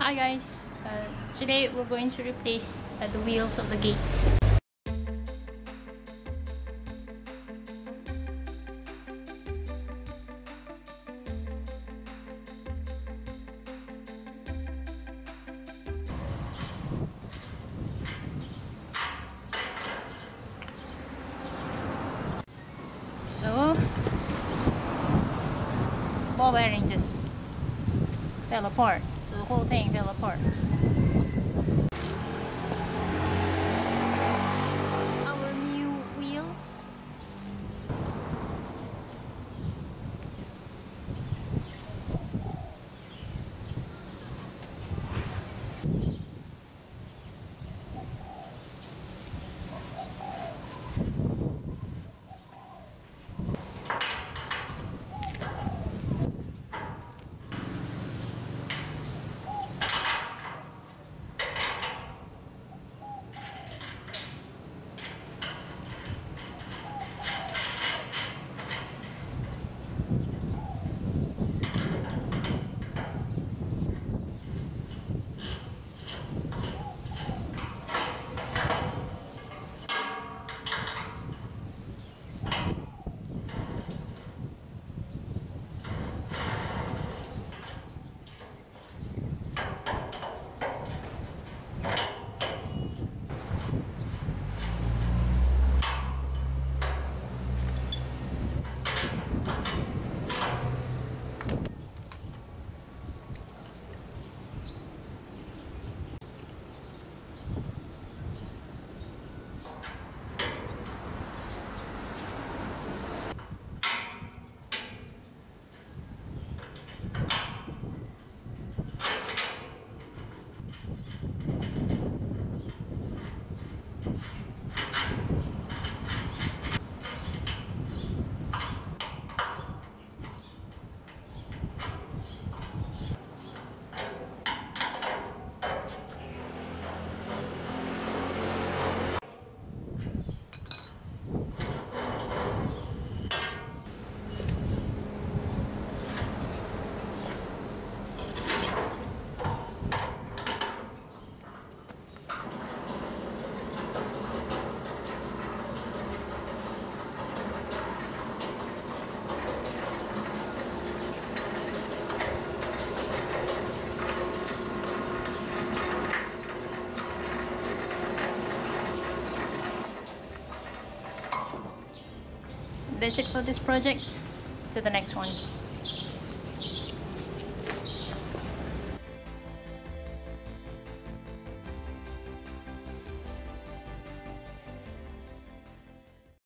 Hi guys, today we're going to replace the wheels of the gate. So, ball bearing just fell apart. So the whole thing fell apart. Our new wheels. That's it for this project. To the next one.